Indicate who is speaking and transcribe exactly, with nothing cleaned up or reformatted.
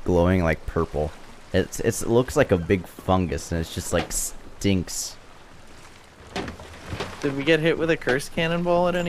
Speaker 1: glowing like purple. It's, it's it looks like a big fungus, and it's just like stinks.
Speaker 2: Did we get hit with a curse cannonball at any